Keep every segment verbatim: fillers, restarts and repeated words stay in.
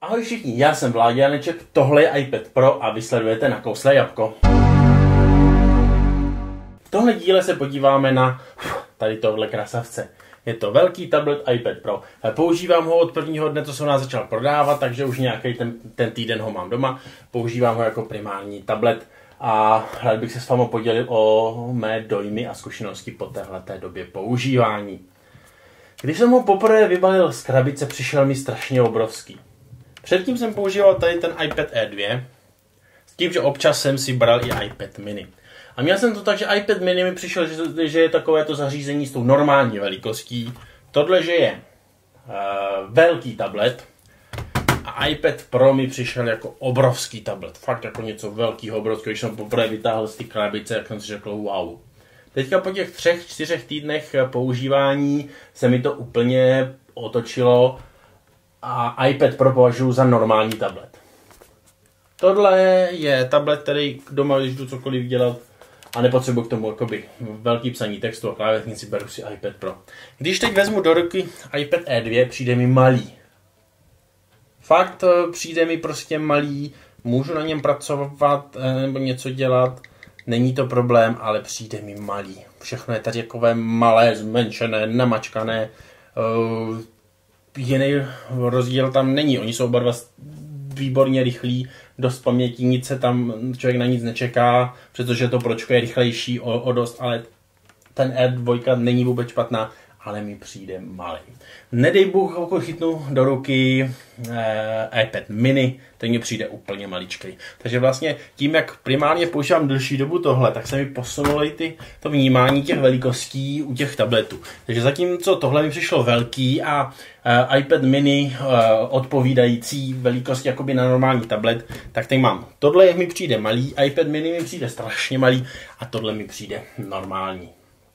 Ahoj všichni, já jsem Vláďa Janeček, tohle je iPad Pro a vy sledujete Nakousle jabko. V tomhle díle se podíváme na tady tohle krasavce. Je to velký tablet iPad Pro. Používám ho od prvního dne, co jsem nás začal prodávat, takže už nějaký ten, ten týden ho mám doma. Používám ho jako primární tablet a rád bych se s vámi podělil o mé dojmy a zkušenosti po téhleté době používání. Když jsem ho poprvé vybalil z krabice, přišel mi strašně obrovský. Předtím jsem používal tady ten iPad Air dva, s tím, že občas jsem si bral i iPad mini. A měl jsem to tak, že iPad mini mi přišel, že, že je takovéto zařízení s tou normální velikostí. Tohle, že je uh, velký tablet a iPad Pro mi přišel jako obrovský tablet. Fakt jako něco velkého, obrovského. Když jsem poprvé vytáhl z té krabice, jak jsem si řekl wow. Teďka po těch třech, čtyřech týdnech používání se mi to úplně otočilo a iPad Pro považuji za normální tablet. Tohle je tablet, který doma, když jdu cokoliv dělat a nepotřebuji k tomu jakoby velký psaní textu a klávesnici, beru si iPad Pro. Když teď vezmu do ruky iPad Air dva, přijde mi malý. Fakt přijde mi prostě malý, můžu na něm pracovat nebo něco dělat, není to problém, ale přijde mi malý. Všechno je tady takové malé, zmenšené, namačkané. Uh, jiný rozdíl tam není, oni jsou oba dva výborně rychlí, dost paměti, nic se tam, člověk na nic nečeká, přestože to Pročko je rychlejší o, o dost, ale ten Air dva není vůbec špatná, ale mi přijde malý. Nedej Bůh, pokud chytnu do ruky eh, iPad mini, ten mi přijde úplně maličký. Takže vlastně tím, jak primárně používám delší dobu tohle, tak se mi posunulo i ty, to vnímání těch velikostí u těch tabletů. Takže zatímco tohle mi přišlo velký a eh, iPad mini eh, odpovídající velikosti jakoby na normální tablet, tak teď mám. Tohle mi přijde malý, iPad mini mi přijde strašně malý a tohle mi přijde normální.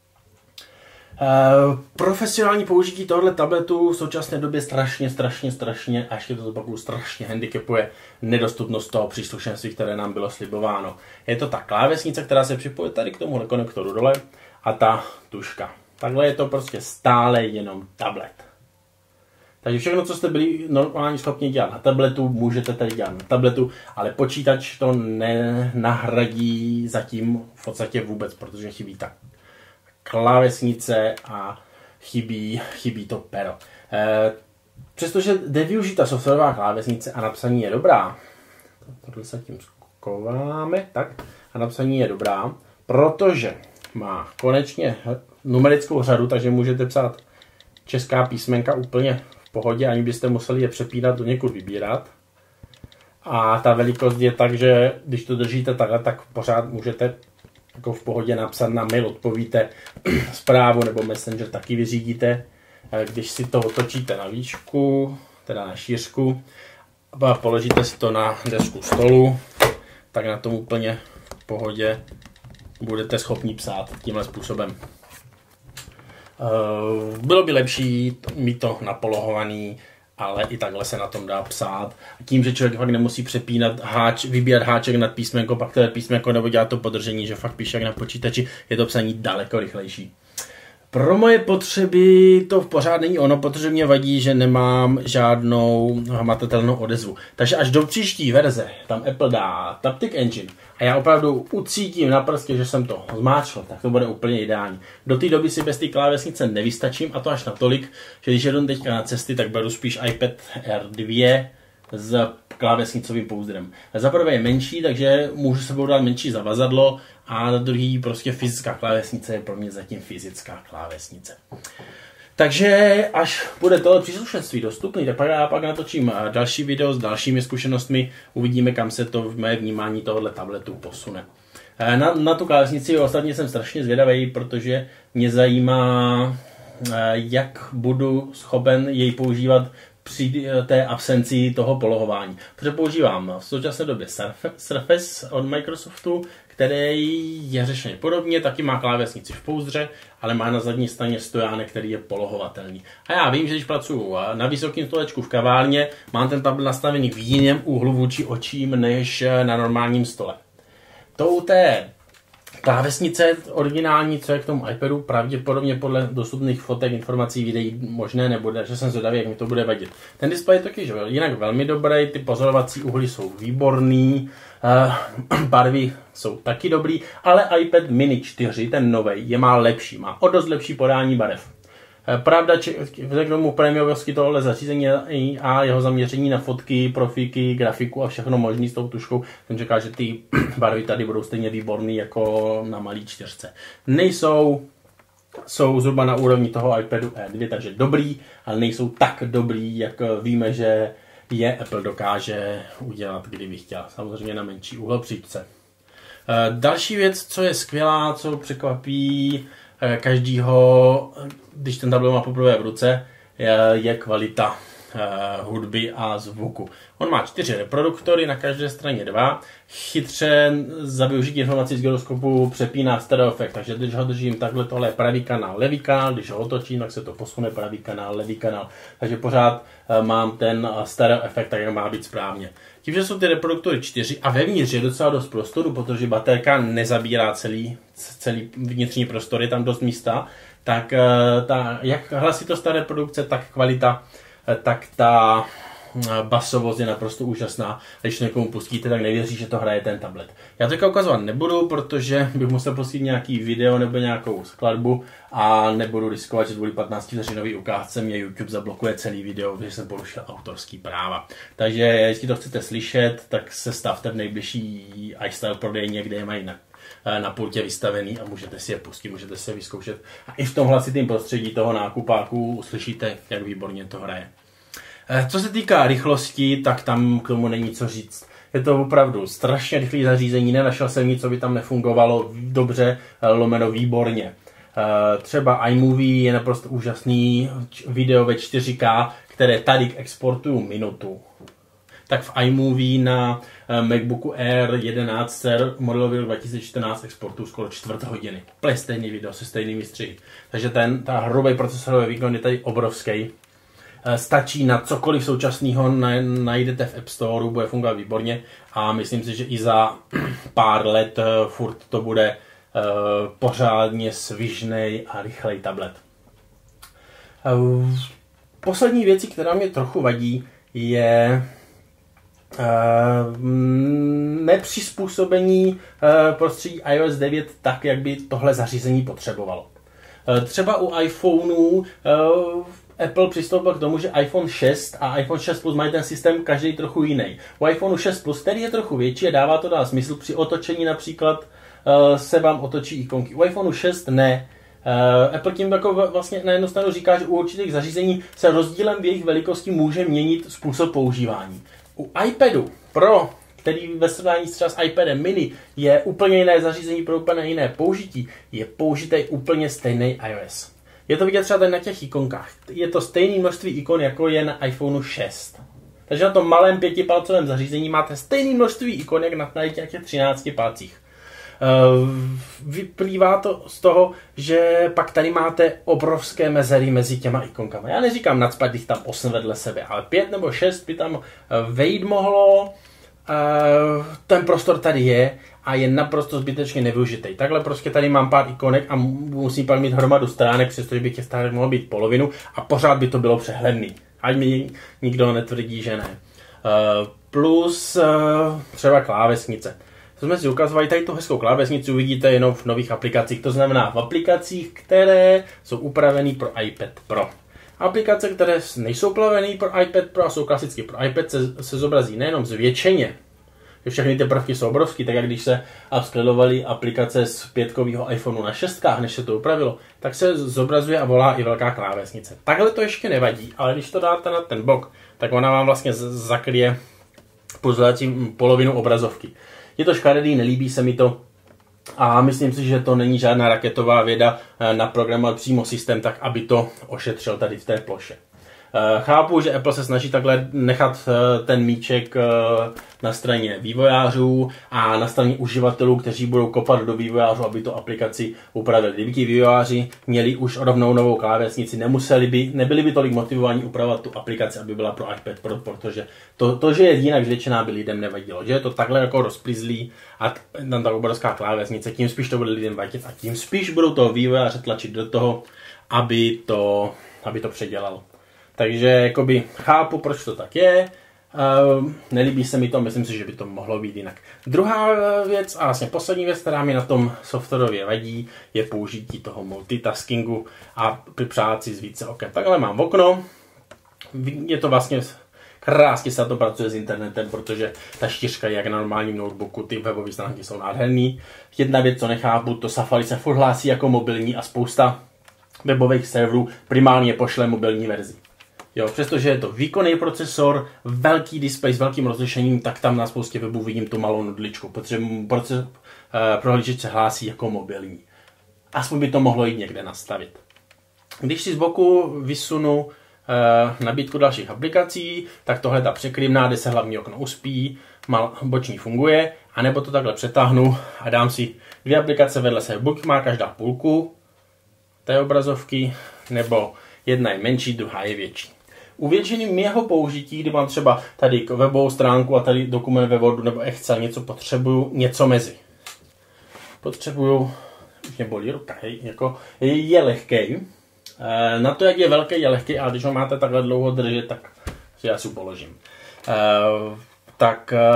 Uh, profesionální použití tohoto tabletu v současné době strašně, strašně, strašně, a ještě to zopakuju, strašně handicapuje nedostupnost toho příslušenství, které nám bylo slibováno. Je to ta klávesnice, která se připojí tady k tomuhle konektoru dole a ta tuška. Takhle je to prostě stále jenom tablet. Takže všechno, co jste byli normálně schopni dělat na tabletu, můžete tady dělat na tabletu, ale počítač to nenahradí zatím v podstatě vůbec, protože chybí ta klávesnice a chybí, chybí to pero. E, přestože jde využít ta softwarová klávesnice a napsaní je dobrá, tohle se tím skováme, tak, a napsaní je dobrá, protože má konečně numerickou řadu, takže můžete psát česká písmenka úplně v pohodě, ani byste museli je přepínat do někud vybírat. A ta velikost je tak, že když to držíte takhle, tak pořád můžete jako v pohodě napsat na mail, odpovíte zprávu nebo Messenger taky vyřídíte. Když si to otočíte na výšku, teda na šířku, a položíte si to na desku stolu, tak na tom úplně v pohodě budete schopni psát tímhle způsobem. Bylo by lepší mít to napolohovaný, ale i takhle se na tom dá psát. Tím, že člověk fakt nemusí přepínat háč, vybírat háček nad písmenko, pak to je písmenko, nebo dělat to podržení, že fakt píše jak na počítači, je to psaní daleko rychlejší. Pro moje potřeby to pořád není ono, protože mě vadí, že nemám žádnou hmatatelnou odezvu. Takže až do příští verze tam Apple dá Taptic Engine a já opravdu ucítím na prstě, že jsem to zmáčkl, tak to bude úplně ideální. Do té doby si bez té klávesnice nevystačím, a to až natolik, že když jedu teďka na cesty, tak beru spíš iPad Air dva s klávesnicovým pouzdrem. Za prvé je menší, takže můžu sebou dát menší zavazadlo, a na druhý prostě fyzická klávesnice je pro mě zatím fyzická klávesnice. Takže až bude tohle příslušenství dostupný, tak pak já pak natočím další video s dalšími zkušenostmi, uvidíme, kam se to v mé vnímání tohoto tabletu posune. Na, na tu klávesnici ostatně jsem strašně zvědavý, protože mě zajímá, jak budu schopen jej používat při té absenci toho polohování. Protože používám v současné době Surface od Microsoftu, který je řešený podobně, taky má klávesnici v pouzdře, ale má na zadní straně stojánek, který je polohovatelný. A já vím, že když pracuji na vysokém stolečku v kavárně, mám ten tablet nastavený v jiném úhlu vůči očím než na normálním stole. To u té Klávesnice originální, co je k tomu iPadu, pravděpodobně podle dostupných fotek, informací, videí možné nebude, že jsem zvědavý, jak mi to bude vadit. Ten displej je taky, že jinak velmi dobrý, ty pozorovací úhly jsou výborný, uh, barvy jsou taky dobrý, ale iPad mini čtyři, ten novej, je má lepší, má o dost lepší podání barev. Pravda, k tomu prémiovosti tohle zařízení a jeho zaměření na fotky, profíky, grafiku a všechno možný s tou tuškou, ten říká, že ty barvy tady budou stejně výborný jako na malý čtyřce. Nejsou, jsou zhruba na úrovni toho iPadu E dva, takže dobrý, ale nejsou tak dobrý, jak víme, že je Apple dokáže udělat, kdyby chtěl. Samozřejmě na menší úhlopříčce. Další věc, co je skvělá, co překvapí každýho, když ten tablet má poprvé v ruce, je, je kvalita uh, hudby a zvuku. On má čtyři reproduktory, na každé straně dva. Chytře za využití informací z gyroskopu přepíná stereo efekt, takže když ho držím takhle, tohle je pravý kanál, levý kanál, když ho otočím, tak se to posune pravý kanál, levý kanál. Takže pořád uh, mám ten stereo efekt, tak jak má být správně. Tím, že jsou ty reproduktory čtyři a vevnitř je docela dost prostoru, protože baterka nezabírá celý, celý vnitřní prostor, je tam dost místa, tak ta, jak hlasitost ta reprodukce, tak kvalita, tak ta basovost je naprosto úžasná. Když někomu pustíte, tak nevěří, že to hraje ten tablet. Já to ukazovat nebudu, protože bych musel pustit nějaký video nebo nějakou skladbu a nebudu riskovat, že kvůli patnácti vteřinový ukázce mě YouTube zablokuje celý video, protože jsem porušil autorský práva. Takže jestli to chcete slyšet, tak se stavte v nejbližší iStyle prodejně, kde je mají na, na pultě vystavený a můžete si je pustit, můžete si je vyzkoušet. A i v tom hlasitém prostředí toho nákupáku uslyšíte, jak výborně to hraje. Co se týká rychlosti, tak tam k tomu není co říct. Je to opravdu strašně rychlé zařízení, nenašel jsem nic, co by tam nefungovalo dobře, lomeno výborně. Třeba iMovie je naprosto úžasný video ve čtyři ká, které tady exportuju minutu. Tak v iMovie na MacBooku Air jedenáct modelový dva tisíce čtrnáct exportuju skoro čtvrt hodiny. Úplně stejný video se stejnými střihy. Takže ten ta hrubý procesorový výkon je tady obrovský. Stačí na cokoliv současného, najdete v App Store, bude fungovat výborně a myslím si, že i za pár let furt to bude pořádně svižnej a rychlej tablet. Poslední věcí, která mě trochu vadí, je nepřizpůsobení prostředí iOS devět tak, jak by tohle zařízení potřebovalo. Třeba u iPhoneu Apple přistoupil k tomu, že iPhone šest a iPhone šest Plus mají ten systém každý trochu jiný. U iPhoneu šest Plus, který je trochu větší a dává to dá smysl, při otočení například uh, se vám otočí ikonky. U iPhoneu šest ne. Uh, Apple tím jako vlastně na jednu stranu říká, že u určitých zařízení se rozdílem v jejich velikosti může měnit způsob používání. U iPadu Pro, který ve srovnání třeba s iPadem mini je úplně jiné zařízení pro úplně jiné použití, je použitý úplně stejný iOS. Je to vidět třeba tady na těch ikonkách. Je to stejné množství ikon, jako je na iPhoneu šest. Takže na tom malém pětipalcovém zařízení máte stejné množství ikon, jak na těch třinácti palcích. Vyplývá to z toho, že pak tady máte obrovské mezery mezi těma ikonkama. Já neříkám nacpat jich tam osm vedle sebe, ale pět nebo šest by tam vejít mohlo. Ten prostor tady je a je naprosto zbytečně nevyužitý. Takhle prostě tady mám pár ikonek a musím pak mít hromadu stránek, přestože by těch stránek mohlo být polovinu a pořád by to bylo přehledný. Ať mi nikdo netvrdí, že ne. Plus třeba klávesnice. To jsme si ukazovali, tady tu hezkou klávesnici uvidíte jenom v nových aplikacích. To znamená v aplikacích, které jsou upravené pro iPad Pro. Aplikace, které nejsou plavené pro iPad Pro a jsou klasicky pro iPad, se, se zobrazí nejenom zvětšeně, že všechny ty prvky jsou obrovský, tak jak když se upscalovaly aplikace z pětkového iPhoneu na šestkách, než se to upravilo, tak se zobrazuje a volá i velká klávesnice. Takhle to ještě nevadí, ale když to dáte na ten bok, tak ona vám vlastně zakryje pozdělací polovinu obrazovky. Je to škaredý, nelíbí se mi to a myslím si, že to není žádná raketová věda naprogramovat přímo systém tak, aby to ošetřil tady v té ploše. Chápu, že Apple se snaží takhle nechat ten míček na straně vývojářů a na straně uživatelů, kteří budou kopat do vývojářů, aby to aplikaci upravili. Kdyby ti vývojáři měli už rovnou novou klávesnici, nemuseli by, nebyli by tolik motivovaní upravovat tu aplikaci, aby byla pro iPad Pro, protože to, to že je jinak zvětšená, by lidem nevadilo. Že je to takhle jako rozplizlý a tam ta obrovská klávesnice, tím spíš to bude lidem vadit a tím spíš budou toho vývojáře tlačit do toho, aby to, aby to předělal. Takže jakoby chápu, proč to tak je, uh, nelíbí se mi to, myslím si, že by to mohlo být jinak. Druhá věc a vlastně poslední věc, která mi na tom softwarově vadí, je použití toho multitaskingu a připřát si z více oken. Takhle mám okno, je to vlastně krásně se na to pracuje s internetem, protože ta čtyřka je jak na normálním notebooku, ty webové stránky jsou nádherný. Jedna věc, co nechápu, to Safari se furt hlásí jako mobilní a spousta webových serverů primárně pošle mobilní verzi. Jo, přestože je to výkonný procesor, velký displej s velkým rozlišením, tak tam na spoustě webů vidím tu malou nudličku, protože proces, eh, prohlížeč se hlásí jako mobilní. Aspoň by to mohlo jít někde nastavit. Když si z boku vysunu eh, nabídku dalších aplikací, tak tohle ta překrymná, kde se hlavní okno uspí, mal, boční funguje, anebo to takhle přetáhnu a dám si dvě aplikace vedle sebe. Buď má každá půlku té obrazovky, nebo jedna je menší, druhá je větší. U většiny mého použití, kdy mám třeba tady webovou stránku a tady dokument ve Wordu nebo Excel, něco potřebuju, něco mezi. Potřebuju, už mě bolí ruka, hej, jako je lehkej. E, na to, jak je velký, je lehký, a když ho máte takhle dlouho držet, tak si já si položím. E, tak e,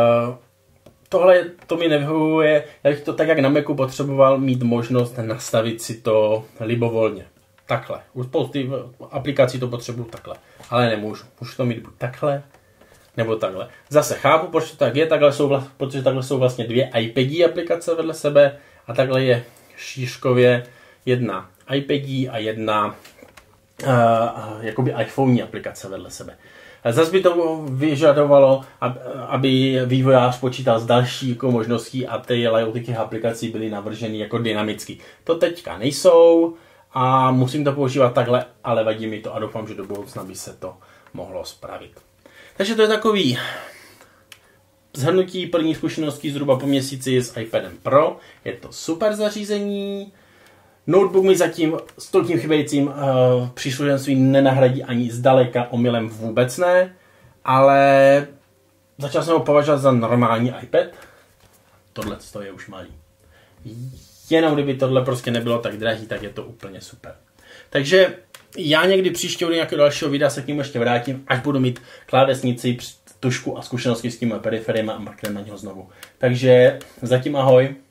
tohle to mi nevyhovuje, já bych to tak, jak na Macu potřeboval mít možnost nastavit si to libovolně. Takhle. U spousty aplikací to potřebuju takhle. Ale nemůžu. Můžu to mít buď takhle, nebo takhle. Zase chápu, proč to tak je, takhle jsou, protože takhle jsou vlastně dvě iPadí aplikace vedle sebe a takhle je šířkově jedna iPadí a jedna uh, jakoby iPhone aplikace vedle sebe. Zase by to vyžadovalo, aby vývojář počítal s další jako možností a ty layouty těch aplikací byly navrženy jako dynamicky. To teďka nejsou a musím to používat takhle, ale vadí mi to a doufám, že do budoucna by se to mohlo spravit. Takže to je takový shrnutí první zkušeností zhruba po měsíci s iPadem Pro. Je to super zařízení. Notebook mi zatím s tím chybějícím uh, příslušenstvím nenahradí ani zdaleka, omylem vůbec ne, ale začal jsem ho považovat za normální iPad. Tohle je už malý. Jenom kdyby tohle prostě nebylo tak drahý, tak je to úplně super. Takže já někdy příště do nějakého dalšího videa se k němu ještě vrátím, až budu mít klávesnici, tušku a zkušenosti s těmi periferymi a mrknem na něho znovu. Takže zatím ahoj.